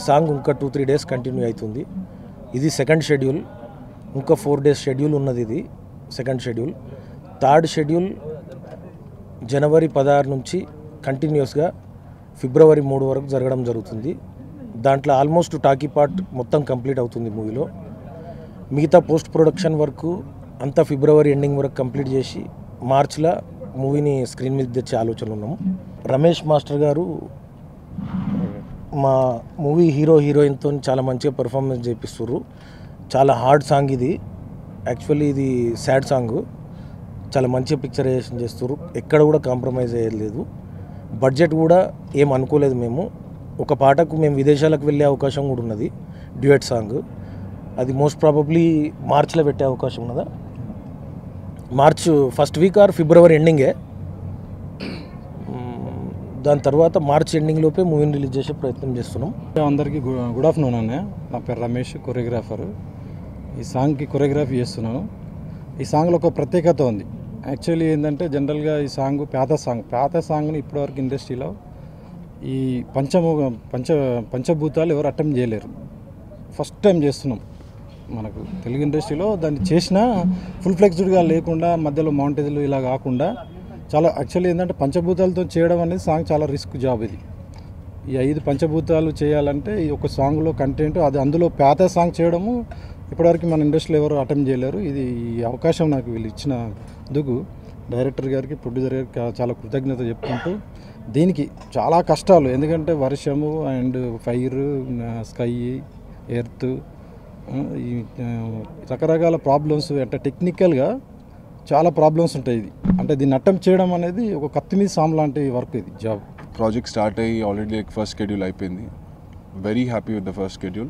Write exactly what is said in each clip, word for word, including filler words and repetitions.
Song ఇంకా two three days continue అవుతుంది. ఇది సెకండ్ షెడ్యూల్, ఇంకా ఫోర్ డేస్ షెడ్యూల్ ఉన్నది. ఇది సెకండ్ షెడ్యూల్. థర్డ్ షెడ్యూల్ జనవరి పదహారు నుంచి కంటిన్యూస్గా ఫిబ్రవరి మూడు వరకు జరగడం జరుగుతుంది. దాంట్లో ఆల్మోస్ట్ టాకీ పార్ట్ మొత్తం కంప్లీట్ అవుతుంది మూవీలో. మిగతా పోస్ట్ ప్రొడక్షన్ వరకు అంతా ఫిబ్రవరి ఎండింగ్ వరకు కంప్లీట్ చేసి మార్చ్లో మూవీని స్క్రీన్ మీద తెచ్చే ఆలోచన ఉన్నాము. రమేష్ మాస్టర్ గారు మా మూవీ హీరో హీరోయిన్తో చాలా మంచిగా పెర్ఫార్మెన్స్ చేపిస్తుర్రు. చాలా హార్డ్ సాంగ్ ఇది. యాక్చువల్లీ ఇది సాడ్ సాంగ్. చాలా మంచిగా పిక్చరైజేషన్ చేస్తుర్రు. ఎక్కడ కూడా కాంప్రమైజ్ అయ్యలేదు. బడ్జెట్ కూడా ఏం అనుకోలేదు మేము. ఒక పాటకు మేము విదేశాలకు వెళ్ళే అవకాశం కూడా ఉన్నది, డ్యూయట్ సాంగ్. అది మోస్ట్ ప్రాబబ్లీ మార్చ్లో పెట్టే అవకాశం ఉన్నదా, మార్చ్ ఫస్ట్ వీక్ ఆర్ ఫిబ్రవరి ఎండింగే. దాని తర్వాత మార్చ్ ఎండింగ్ లోపే మూవీని రిలీజ్ చేసే ప్రయత్నం చేస్తున్నాం. అందరికీ గుడ్ ఆఫ్టర్నూన్ అన్న. నా పేరు రమేష్, కొరియోగ్రాఫర్. ఈ సాంగ్కి కొరియోగ్రఫీ చేస్తున్నాను. ఈ సాంగ్లో ఒక ప్రత్యేకత ఉంది. యాక్చువల్లీ ఏంటంటే జనరల్గా ఈ సాంగ్ పేద సాంగ్ పేద సాంగ్ని ఇప్పటివరకు ఇండస్ట్రీలో ఈ పంచము పంచ పంచభూతాలు ఎవరు అటెంప్ట్ చేయలేరు. ఫస్ట్ టైం చేస్తున్నాం మనకు తెలుగు ఇండస్ట్రీలో. దాన్ని చేసినా ఫుల్ ఫ్లెక్స్డ్గా లేకుండా మధ్యలో మౌంటేజ్లు ఇలా కాకుండా చాలా యాక్చువల్లీ ఏంటంటే పంచభూతాలతో చేయడం అనేది సాంగ్ చాలా రిస్క్ జాబ్. ఇది ఈ ఐదు పంచభూతాలు చేయాలంటే ఈ ఒక సాంగ్లో కంటెంట్ అది అందులో పేద సాంగ్ చేయడము ఇప్పటివరకు మన ఇండస్ట్రీలో ఎవరు అటెంప్ట్ చేయలేరు. ఇది ఈ అవకాశం నాకు వీళ్ళు ఇచ్చినందుకు డైరెక్టర్ గారికి, ప్రొడ్యూసర్ గారికి చాలా కృతజ్ఞత చెప్పుకుంటూ, దీనికి చాలా కష్టాలు, ఎందుకంటే వర్షము అండ్ ఫైర్, స్కై, ఎర్త్, ఈ రకరకాల ప్రాబ్లమ్స్ అంటే టెక్నికల్గా చాలా ప్రాబ్లమ్స్ ఉంటాయి. ఇది అంటే దీన్ని అటెంప్ట్ చేయడం అనేది ఒక కత్తి మీద సామ్ లాంటి వర్క్. ఇది జాబ్. ప్రాజెక్ట్ స్టార్ట్ అయ్యి ఆల్రెడీ లైక్ ఫస్ట్ షెడ్యూల్ అయిపోయింది. Very happy with the first schedule.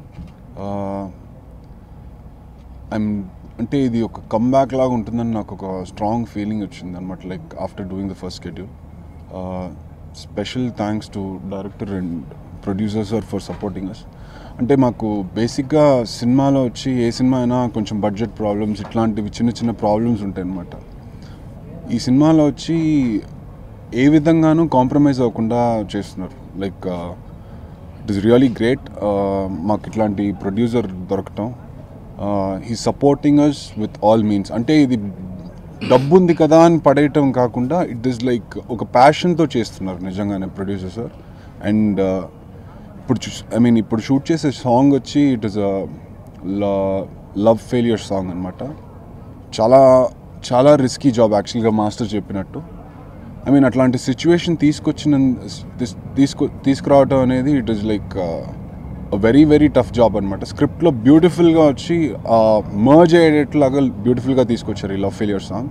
I'm అంటే ఇది ఒక కమ్బ్యాక్ లాగా ఉంటుందని నాకు ఒక స్ట్రాంగ్ ఫీలింగ్ వచ్చింది అనమాట, like after doing the first schedule. Special thanks to director and producers are for supporting us. అంటే మాకు బేసిక్గా సినిమాలో వచ్చి ఏ సినిమా అయినా కొంచెం బడ్జెట్ ప్రాబ్లమ్స్ ఇట్లాంటివి చిన్న చిన్న ప్రాబ్లమ్స్ ఉంటాయి అన్నమాట. ఈ సినిమాలో వచ్చి ఏ విధంగానూ కాంప్రమైజ్ అవ్వకుండా చేస్తున్నారు. Like it is really great మాకు ఇట్లాంటి ప్రొడ్యూసర్ దొరకటం. He supporting us with all means. అంటే ఇది డబ్బు ఉంది కదా అని పడేయటం కాకుండా ఇట్ ఈస్ లైక్ ఒక ప్యాషన్తో చేస్తున్నారు నిజంగానే ప్రొడ్యూసర్ సార్. అండ్ ఇప్పుడు ఐ మీన్ ఇప్పుడు షూట్ చేసే సాంగ్ వచ్చి it is a love failure song అనమాట. చాలా చాలా రిస్కీ జాబ్ యాక్చువల్గా మాస్టర్ చెప్పినట్టు. ఐ మీన్ అట్లాంటి సిచ్యువేషన్ తీసుకొచ్చిన తీసుకు తీసుకురావటం అనేది it is like very very tough job అనమాట. స్క్రిప్ట్లో బ్యూటిఫుల్గా వచ్చి మర్జ్ అయ్యేట్లాగా బ్యూటిఫుల్గా తీసుకొచ్చారు ఈ love failure song.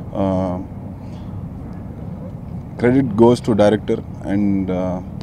Credit goes to director and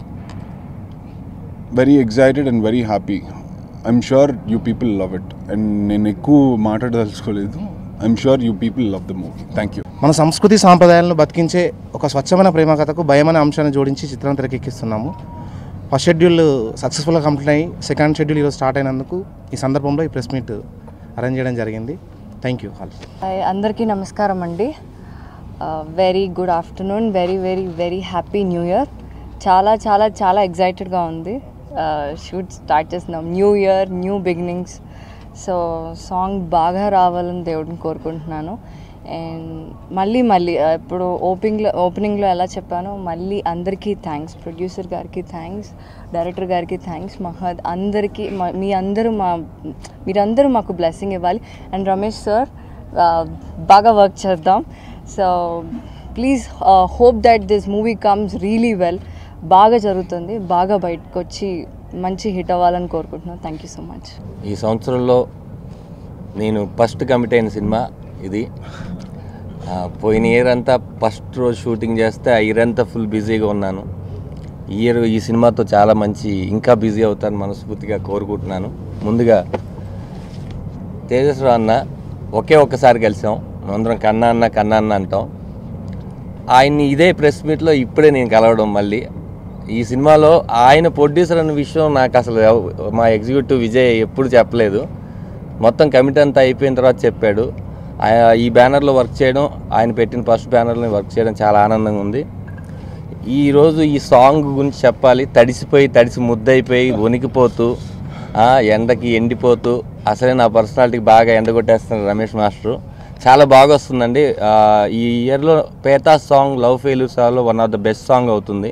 very excited and very happy. I'm sure you people love it. And నేను ఎక్కువ మాట్లాడదలుచుకోలేదు. I'm sure you people love the movie. Thank you. మన సంస్కృతి సాంప్రదాయాలను బతికించే ఒక స్వచ్ఛమైన ప్రేమ కథకు భయమనే అంశాన్ని జోడించి చిత్రం తెరకెక్కిస్తున్నాము. ఫస్ట్ షెడ్యూల్ సక్సెస్ఫుల్గా కంప్లీట్ అయ్యి సెకండ్ షెడ్యూల్ ఈరోజు స్టార్ట్ అయినందుకు ఈ సందర్భంలో ఈ ప్రెస్ మీట్ అరేంజ్ చేయడం జరిగింది. Thank you all. అందరికీ నమస్కారం అండి. Very good afternoon. Very very very happy new year. చాలా చాలా చాలా ఎగ్జైటెడ్గా ఉంది. షూట్ స్టార్ట్ చేస్తున్నాం. New year, new beginnings. So song బాగా రావాలని దేవుడిని కోరుకుంటున్నాను. అండ్ మళ్ళీ మళ్ళీ ఇప్పుడు ఓపెనింగ్లో ఓపెనింగ్లో ఎలా చెప్పానో మళ్ళీ అందరికీ థ్యాంక్స్. ప్రొడ్యూసర్ గారికి థ్యాంక్స్, డైరెక్టర్ గారికి థ్యాంక్స్, మహద్ అందరికీ. మీ అందరూ మా మీరందరూ మాకు బ్లెస్సింగ్ ఇవ్వాలి. అండ్ రమేష్ సార్ బాగా వర్క్ చేద్దాం. So please hope that this movie comes really well. బాగా జరుగుతుంది, బాగా బయటకు వచ్చి మంచి హిట్ అవ్వాలని కోరుకుంటున్నాను. Thank you so much. ఈ సంవత్సరంలో నేను ఫస్ట్ కమిట్ అయిన సినిమా ఇది. పోయిన ఇయర్ అంతా ఫస్ట్ రోజు షూటింగ్ చేస్తే ఆ ఇయర్ అంతా ఫుల్ బిజీగా ఉన్నాను. ఈ ఇయర్ ఈ సినిమాతో చాలా మంచి ఇంకా బిజీ అవుతాను మనస్ఫూర్తిగా కోరుకుంటున్నాను. ముందుగా తేజస్రావు అన్న ఒకే ఒక్కసారి కలిసాం. అందరం కన్నా అన్న కన్నా అన్న అంటాం. ఆయన్ని ఇదే ప్రెస్ మీట్లో ఇప్పుడే నేను కలవడం. మళ్ళీ ఈ సినిమాలో ఆయన ప్రొడ్యూసర్ అన్న విషయం నాకు అసలు మా ఎగ్జిక్యూటివ్ విజయ్ ఎప్పుడు చెప్పలేదు. మొత్తం కమిటీ అంతా అయిపోయిన తర్వాత చెప్పాడు. ఈ బ్యానర్లో వర్క్ చేయడం, ఆయన పెట్టిన ఫస్ట్ బ్యానర్లో వర్క్ చేయడం చాలా ఆనందంగా ఉంది. ఈరోజు ఈ సాంగ్ గురించి చెప్పాలి. తడిసిపోయి తడిసి ముద్దయిపోయి వణికిపోతూ ఎండకి ఎండిపోతూ అసలే నా పర్సనాలిటీకి బాగా ఎండగొట్టేస్తున్నారు రమేష్ మాస్టరు. చాలా బాగా వస్తుందండి. ఈ ఇయర్లో పేతా సాంగ్ లవ్ ఫెయిల్యూర్స్ లో one of the best song అవుతుంది.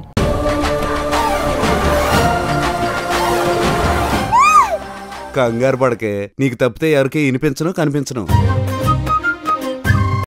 కంగారు పడకే, నీకు తప్పితే ఎవరికి వినిపించను కనిపించను.